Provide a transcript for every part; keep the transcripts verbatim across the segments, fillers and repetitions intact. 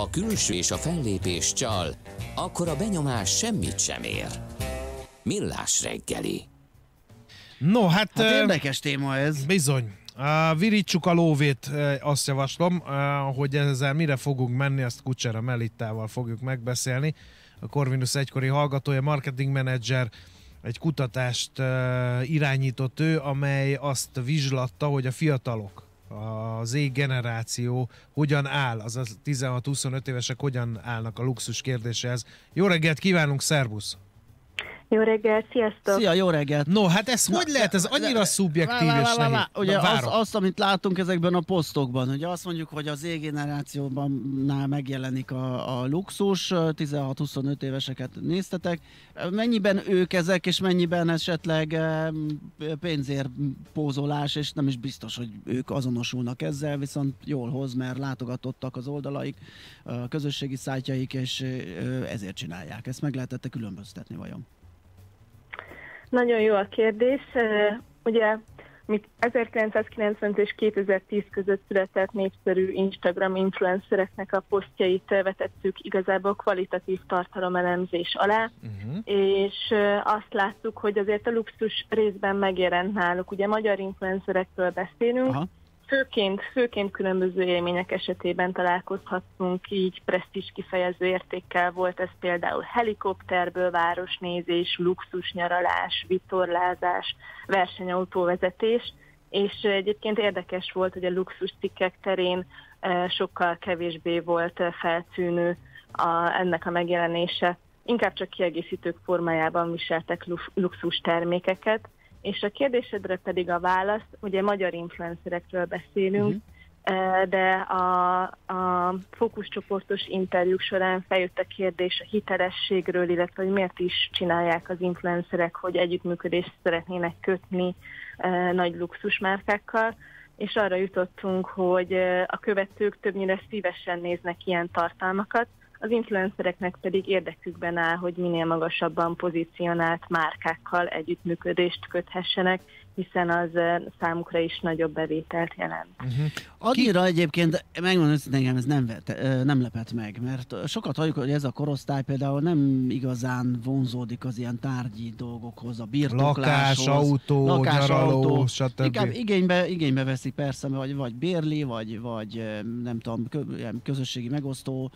a külső és a fellépés csal, akkor a benyomás semmit sem ér. Millás reggeli. No, hát... Hát érdekes téma ez. Bizony. Uh, virítsuk a lóvét, uh, azt javaslom, uh, hogy ezzel mire fogunk menni, azt Kucsera Melittával fogjuk megbeszélni. A Corvinus egykori hallgatója, marketing menedzser, egy kutatást uh, irányított ő, amely azt vizslatta, hogy a fiatalok, a Z generáció hogyan áll, azaz tizenhat-huszonöt évesek hogyan állnak a luxus kérdéséhez. Jó reggelt kívánunk, szervusz! Jó reggelt, sziasztok! Szia, jó reggelt! No, hát ez Na, hogy lehet? Ez annyira de, szubjektív vá, vá, és vá, vá, nehéz. ugye Na, az, azt, amit látunk ezekben a posztokban, hogy azt mondjuk, hogy az Z-generációban megjelenik a, a luxus, tizenhat-huszonöt éveseket néztetek. Mennyiben ők ezek, és mennyiben esetleg pénzért pózolás, és nem is biztos, hogy ők azonosulnak ezzel, viszont jól hoz, mert látogatottak az oldalaik, a közösségi szájtjaik, és ezért csinálják. Ezt meg lehetette különböztetni vajon? Nagyon jó a kérdés. Ugye mi ezerkilencszázkilencvenöt és kétezer-tíz között született népszerű Instagram influencereknek a posztjait vetettük igazából kvalitatív tartalomelemzés alá, uh-huh. és azt láttuk, hogy azért a luxus részben megjelent náluk. Ugye magyar influencerekről beszélünk, Aha. Főként, főként különböző élmények esetében találkozhattunk, így presztízs kifejező értékkel volt ez például helikopterből városnézés, luxus nyaralás, vitorlázás, versenyautóvezetés, és egyébként érdekes volt, hogy a luxus cikkek terén sokkal kevésbé volt feltűnő a, ennek a megjelenése. Inkább csak kiegészítők formájában viseltek luxus termékeket. És a kérdésedre pedig a válasz, ugye magyar influencerekről beszélünk, uh-huh. de a, a fókuszcsoportos interjúk során feljött a kérdés a hitelességről, illetve hogy miért is csinálják az influencerek, hogy együttműködést szeretnének kötni e, nagy luxusmárkákkal, és arra jutottunk, hogy a követők többnyire szívesen néznek ilyen tartalmakat, az influencereknek pedig érdekükben áll, hogy minél magasabban pozícionált márkákkal együttműködést köthessenek, hiszen az számukra is nagyobb bevételt jelent. Uh-huh. Annyira egyébként, megmondom őszintén, engem ez nem, vete, nem lepett meg, mert sokat halljuk, hogy ez a korosztály például nem igazán vonzódik az ilyen tárgyi dolgokhoz, a birtokláshoz. Lakás, autó, lakás, nyaraló, autó, stb. Inkább igénybe, igénybe veszik persze, vagy, vagy bérli, vagy, vagy nem tudom, közösségi megosztó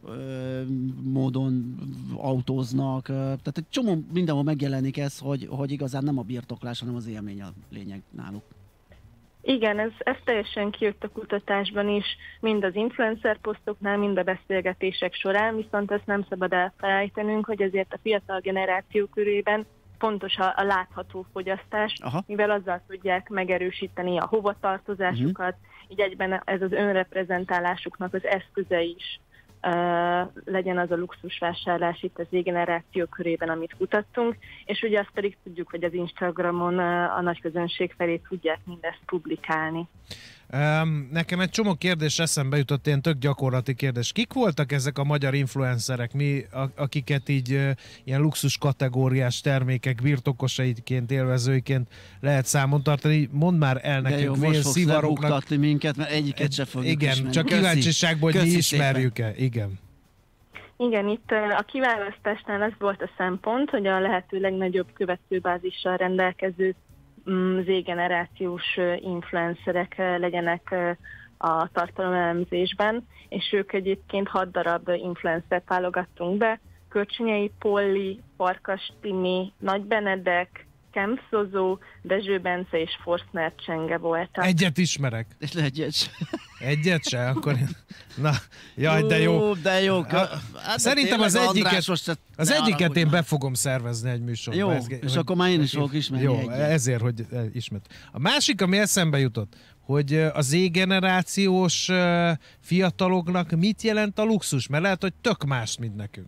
módon autóznak. Tehát egy csomó mindenhol megjelenik ez, hogy, hogy igazán nem a birtoklás, hanem az élmény a lényeg náluk. Igen, ez, ez teljesen kijött a kutatásban is, mind az influencer posztoknál, mind a beszélgetések során, viszont ezt nem szabad elfelejtenünk, hogy azért a fiatal generáció körében fontos a, a látható fogyasztás, Aha. mivel azzal tudják megerősíteni a hovatartozásukat, uh-huh. így egyben ez az önreprezentálásuknak az eszköze is. Uh, legyen az a luxusvásárlás itt az Z-generáció körében, amit kutattunk, és ugye azt pedig tudjuk, hogy az Instagramon uh, a nagy közönség felé tudják mindezt publikálni. Um, nekem egy csomó kérdés eszembe jutott, ilyen tök gyakorlati kérdés. Kik voltak ezek a magyar influencerek, mi, a, akiket így uh, ilyen luxus kategóriás termékek birtokosaiként, élvezőiként lehet számon tartani? Mondd már el nekünk, vér szivaroknak. minket, mert egyiket se fogjuk Igen, ismerni. csak kíváncsiságból, hogy mi ismerjük-e. Igen. Igen, itt a kiválasztásnál az volt a szempont, hogy a lehető legnagyobb követőbázissal rendelkező Z-generációs influencerek legyenek a tartalomelemzésben, és ők egyébként hat darab influencert válogattunk be, Kölcsönyei Polli, Farkas Timi, Nagy Benedek, Kempszozó, Dezső Bence és Forstner Csenge voltak. Egyet ismerek. És egyet se. Egyet se? Akkor... Na, jaj, de jó. De jó. Hát, szerintem az egyiket, az egyiket én be fogom szervezni egy műsorba. Jó, ez, és hogy, akkor már én is fogok ismerni Jó, egyet. ezért, hogy ismert. A másik, ami eszembe jutott, hogy az Z-generációs fiataloknak mit jelent a luxus? Mert lehet, hogy tök más, mint nekünk.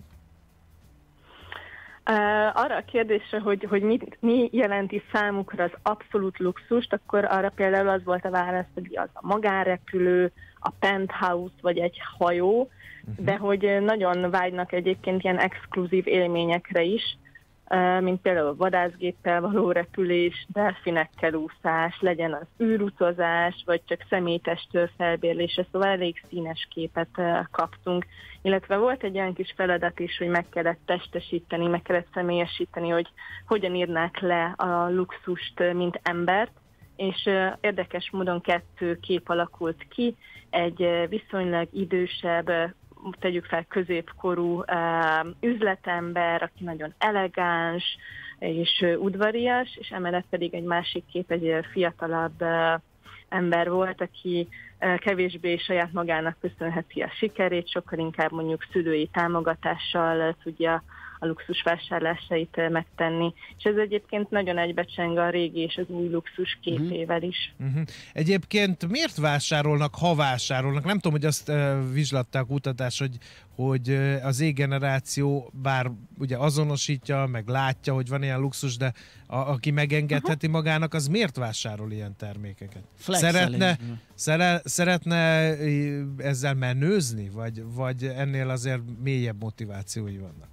Uh, arra a kérdésre, hogy, hogy mit, mi jelenti számukra az abszolút luxust, akkor arra például az volt a válasz, hogy az a magánrepülő, a penthouse vagy egy hajó, uh-huh. de hogy nagyon vágynak egyébként ilyen exkluzív élményekre is. mint például vadászgéppel való repülés, delfinekkel úszás, legyen az űrutazás, vagy csak személytestről felbérlése, szóval elég színes képet kaptunk. Illetve volt egy olyan kis feladat is, hogy meg kellett testesíteni, meg kellett személyesíteni, hogy hogyan írnák le a luxust, mint embert, és érdekes módon kettő kép alakult ki, egy viszonylag idősebb, tegyük fel középkorú uh, üzletember, aki nagyon elegáns és uh, udvarias, és emellett pedig egy másik kép, egy uh, fiatalabb uh, ember volt, aki uh, kevésbé saját magának köszönheti a sikerét, sokkal inkább mondjuk szülői támogatással uh, tudja a luxus vásárlásait megtenni. És ez egyébként nagyon egybecseng a régi és az új luxus képével is. Uh-huh. Egyébként miért vásárolnak, ha vásárolnak? Nem tudom, hogy azt uh, vizslatták a kutatás, hogy, hogy uh, az Z-generáció bár ugye azonosítja, meg látja, hogy van ilyen luxus, de a, aki megengedheti uh-huh. magának, az miért vásárol ilyen termékeket? Szeretne, szere, szeretne ezzel menőzni? Vagy, vagy ennél azért mélyebb motivációi vannak?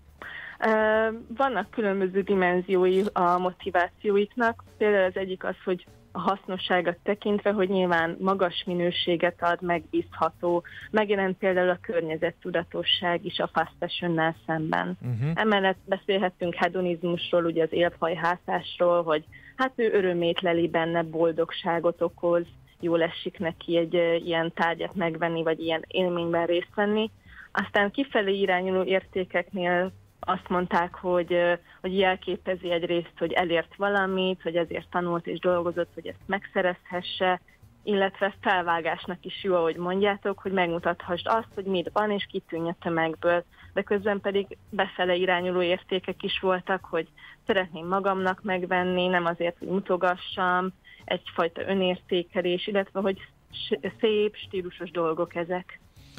Vannak különböző dimenziói a motivációiknak. Például az egyik az, hogy a hasznosságot tekintve, hogy nyilván magas minőséget ad, megbízható. Megjelent például a környezettudatosság is a fast fashionnál szemben. Uh-huh. Emellett beszélhetünk hedonizmusról, ugye az élfajhászásról, hogy hát ő örömét leli benne, boldogságot okoz, jól esik neki egy ilyen tárgyat megvenni, vagy ilyen élményben részt venni. Aztán kifelé irányuló értékeknél azt mondták, hogy, hogy jelképezi egyrészt, hogy elért valamit, hogy ezért tanult és dolgozott, hogy ezt megszerezhesse, illetve felvágásnak is jó, ahogy mondjátok, hogy megmutathasd azt, hogy mit van, és kitűnj a tömegből. De közben pedig befele irányuló értékek is voltak, hogy szeretném magamnak megvenni, nem azért, hogy mutogassam, egyfajta önértékelés, illetve hogy szép, stílusos dolgok ezek.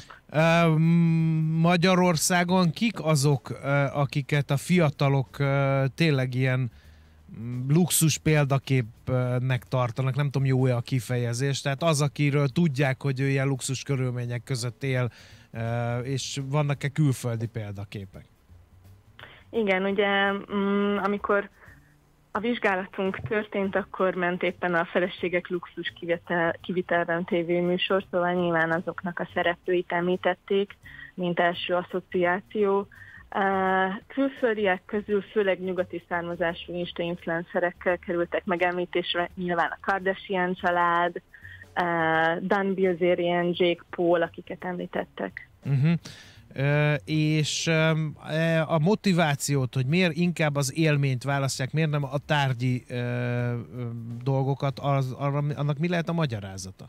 Magyarországon kik azok, akiket a fiatalok tényleg ilyen luxus példaképnek tartanak? Nem tudom, jó-e a kifejezés. Tehát az, akiről tudják, hogy ő ilyen luxus körülmények között él, és vannak-e külföldi példaképek? Igen, ugye amikor a vizsgálatunk történt, akkor ment éppen a Feleségek luxus kivitel, kivitelben tévéműsor, szóval nyilván azoknak a szereplőit említették, mint első asszociáció. Külföldiek közül főleg nyugati származású insta-influencerekkel kerültek megemlítésre, nyilván a Kardashian család, Dan Bilzerian, Jake Paul, akiket említettek. Uh-huh. Uh, és uh, a motivációt, hogy miért inkább az élményt választják, miért nem a tárgyi uh, uh, dolgokat, az, arra, annak mi lehet a magyarázata?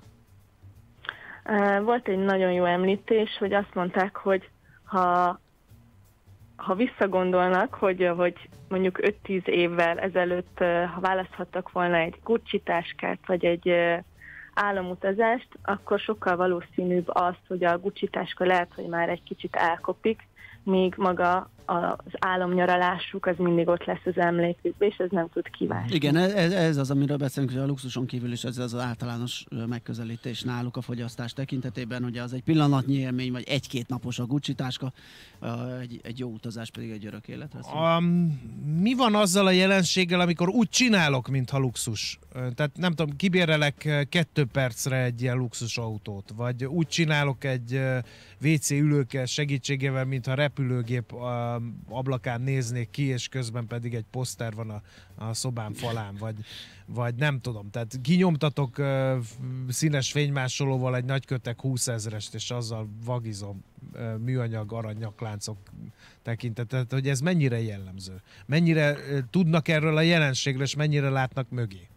Uh, volt egy nagyon jó említés, hogy azt mondták, hogy ha, ha visszagondolnak, hogy, hogy mondjuk öt-tíz évvel ezelőtt, uh, ha választhattak volna egy Gucci táskát, vagy egy uh, álomutazást, akkor sokkal valószínűbb az, hogy a Gucci táska lehet, hogy már egy kicsit elkopik, míg maga az álomnyaralásuk az mindig ott lesz az emlékükben, és ez nem tud kiválni. Igen, ez, ez az, amiről beszélünk, hogy a luxuson kívül is ez az általános megközelítés náluk a fogyasztás tekintetében, ugye az egy pillanatnyi élmény, vagy egy-két napos a Gucci táska, egy, egy jó utazás pedig egy örök életre. Um, mi van azzal a jelenséggel, amikor úgy csinálok, mintha luxus? Tehát nem tudom, kibérelek kettő percre egy ilyen luxus autót, vagy úgy csinálok egy vé cé ülőkkel segítségével, mintha repülőgép ablakán néznék ki, és közben pedig egy poszter van a, a szobám falán, vagy, vagy nem tudom. Tehát kinyomtatok uh, színes fénymásolóval egy nagykötek húszezrest, és azzal vagizom uh, műanyag aranyakláncok tekintetet, hogy ez mennyire jellemző? Mennyire uh, tudnak erről a jelenségről, és mennyire látnak mögé?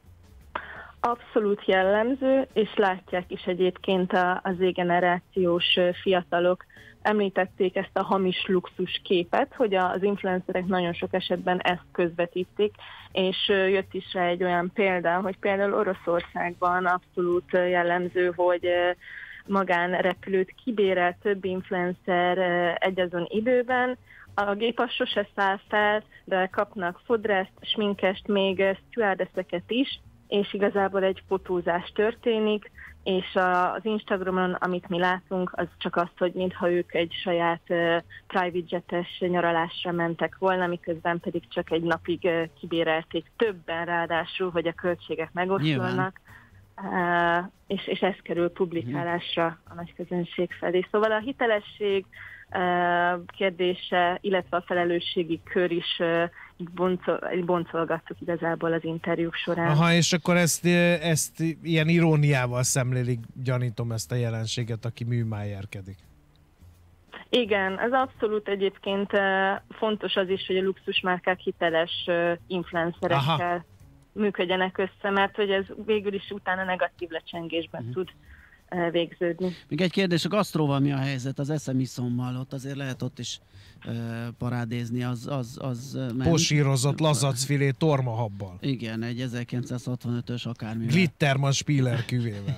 Abszolút jellemző, és látják is egyébként az Z-generációs fiatalok. Említették ezt a hamis luxus képet, hogy az influencerek nagyon sok esetben ezt közvetítik, és jött is rá egy olyan példa, hogy például Oroszországban abszolút jellemző, hogy magánrepülőt kibérel több influencer egyazon időben, a gép az sose száll fel, de kapnak fodrászt, sminkest, még stewardesseket is, és igazából egy fotózás történik, és az Instagramon, amit mi látunk, az csak az, hogy mintha ők egy saját uh, private jetes nyaralásra mentek volna, miközben pedig csak egy napig uh, kibérelték többen ráadásul, hogy a költségek megoszolnak, uh, és, és ez kerül publikálásra a nagy közönség felé. Szóval a hitelesség uh, kérdése, illetve a felelősségi kör is uh, Boncol, boncolgattuk igazából az interjúk során. Aha, és akkor ezt, ezt ilyen iróniával szemlélik, gyanítom, ezt a jelenséget, aki műmájerkedik. Igen, ez abszolút egyébként fontos az is, hogy a luxusmárkák hiteles influencerekkel Aha. működjenek össze, mert hogy ez végül is utána negatív lecsengésben uh-huh. tud végződni. Még egy kérdés, a gasztróval mi a helyzet? Az eszemiszommal ott azért lehet ott is uh, parádézni, az... az, az posírozott lazacfilé tormahabbal. Igen, egy ezerkilencszázhatvanötös akármivel. Glitterman Spiller küvével.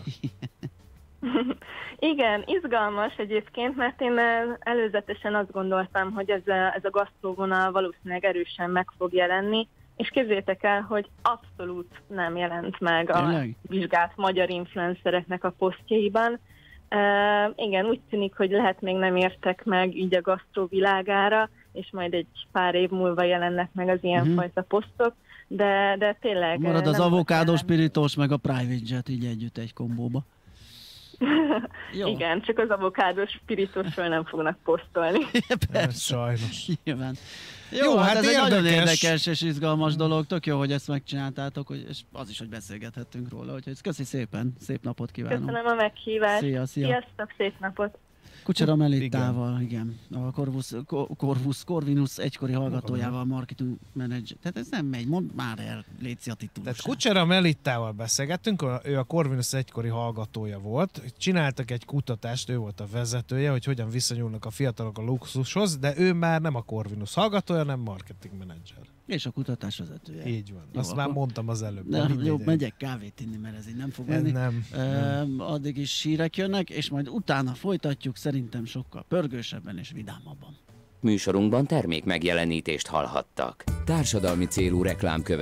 Igen, izgalmas egyébként, mert én előzetesen azt gondoltam, hogy ez a, ez a gasztróvonal valószínűleg erősen meg fog jelenni, és képzeljétek el, hogy abszolút nem jelent meg a Tényleg? vizsgált magyar influencereknek a posztjaiban. Uh, igen, úgy tűnik, hogy lehet még nem értek meg így a gasztró világára, és majd egy pár év múlva jelennek meg az ilyenfajta uh-huh. posztok, de, de tényleg... Marad az avokádó spirítós meg a private jet így együtt egy kombóba. Igen, csak az avokádós spiritosról nem fognak posztolni. Persze. Sajnos. Nyilván. Jó, jó, hát, hát ez érdekes. Egy nagyon érdekes és izgalmas dolog. Tök jó, hogy ezt megcsináltátok, hogy, és az is, hogy beszélgethettünk róla. Úgyhogy köszi szépen, szép napot kívánok. Köszönöm a meghívást. Szia, szia. Sziasztok, szép napot. Kucsera Melittával, igen. A Corvus, Corvus Corvinus egykori hallgatójával, marketing manager. Tehát ez nem megy, mondd már el, légy a titulus. Tehát Kucsera Melittával beszélgettünk, ő a Corvinus egykori hallgatója volt. Csináltak egy kutatást, ő volt a vezetője, hogy hogyan viszonyulnak a fiatalok a luxushoz, de ő már nem a Corvinus hallgatója, hanem marketing manager. És a kutatás vezetője. Így van. Jó, Azt akkor... már mondtam az előbb. De jó, megyek kávét inni, mert ez így nem fog menni. Nem, nem. Addig is hírek jönnek, és majd utána folytatjuk szerintem sokkal pörgősebben és vidámabban. Műsorunkban termék megjelenítést hallhattak. Társadalmi célú reklám követ.